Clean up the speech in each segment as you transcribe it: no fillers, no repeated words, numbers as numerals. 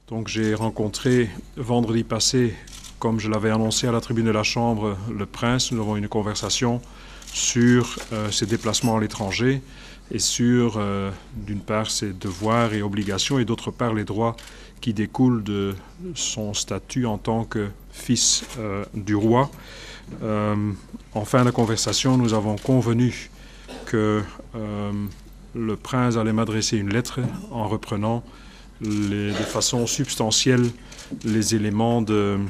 Donc j'ai rencontré vendredi passé, comme je l'avais annoncé à la tribune de la Chambre, le Prince. Nous avons eu une conversation sur ses déplacements à l'étranger et sur, d'une part, ses devoirs et obligations et d'autre part, les droits qui découlent de son statut en tant que fils du roi. En fin de conversation, nous avons convenu que le Prince allait m'adresser une lettre en reprenant de façon substantielle les éléments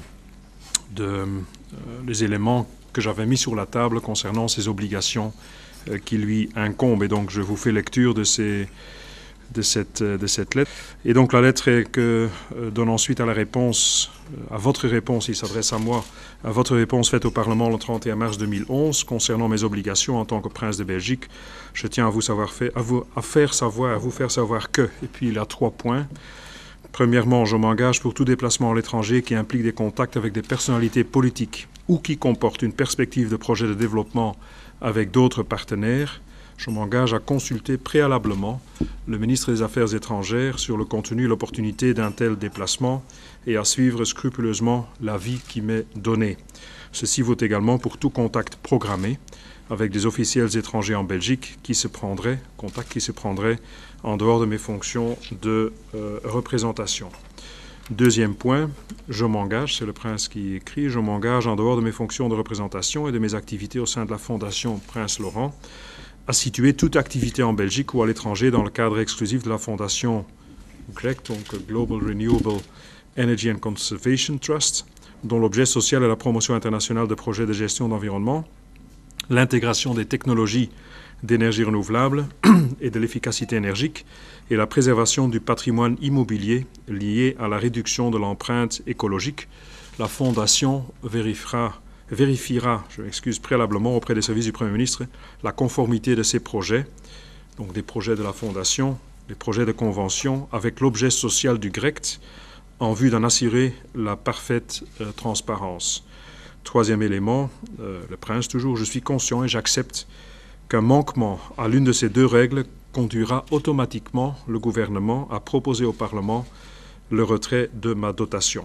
les éléments que j'avais mis sur la table concernant ses obligations qui lui incombent. Et donc je vous fais lecture de cette lettre. Et donc la lettre donne ensuite à la réponse, à votre réponse, il s'adresse à moi, à votre réponse faite au Parlement le 31 mars 2011 concernant mes obligations en tant que prince de Belgique. Je tiens à vous faire savoir que, et puis il a 3 points. Premièrement, je m'engage pour tout déplacement à l'étranger qui implique des contacts avec des personnalités politiques ou qui comporte une perspective de projet de développement avec d'autres partenaires. Je m'engage à consulter préalablement le ministre des Affaires étrangères sur le contenu et l'opportunité d'un tel déplacement et à suivre scrupuleusement l'avis qui m'est donné. Ceci vaut également pour tout contact programmé avec des officiels étrangers en Belgique contact qui se prendrait en dehors de mes fonctions de représentation. Deuxième point, je m'engage, c'est le Prince qui écrit, je m'engage en dehors de mes fonctions de représentation et de mes activités au sein de la Fondation Prince Laurent à situer toute activité en Belgique ou à l'étranger dans le cadre exclusif de la Fondation GREC, donc Global Renewable Energy and Conservation Trust, dont l'objet social est la promotion internationale de projets de gestion d'environnement, l'intégration des technologies d'énergie renouvelable et de l'efficacité énergique et la préservation du patrimoine immobilier lié à la réduction de l'empreinte écologique. La Fondation vérifiera préalablement auprès des services du Premier ministre la conformité de ces projets, donc des projets de la Fondation, des projets de convention, avec l'objet social du GREC en vue d'en assurer la parfaite transparence. Troisième élément, le Prince toujours, je suis conscient et j'accepte qu'un manquement à l'une de ces 2 règles conduira automatiquement le gouvernement à proposer au Parlement le retrait de ma dotation.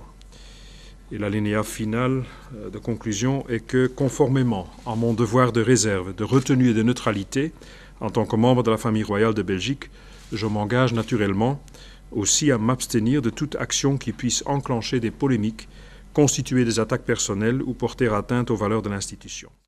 Et l'alinéa final de conclusion est que, conformément à mon devoir de réserve, de retenue et de neutralité, en tant que membre de la famille royale de Belgique, je m'engage naturellement aussi à m'abstenir de toute action qui puisse enclencher des polémiques, constituer des attaques personnelles ou porter atteinte aux valeurs de l'institution.